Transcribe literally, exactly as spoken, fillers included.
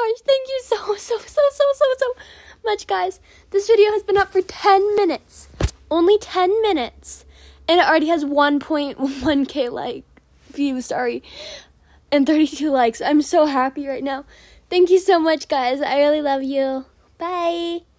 gosh, thank you so, so, so, so, so, so much, guys. This video has been up for ten minutes. Only ten minutes. And it already has one point one K like views, sorry. And thirty-two likes. I'm so happy right now. Thank you so much, guys. I really love you. Bye.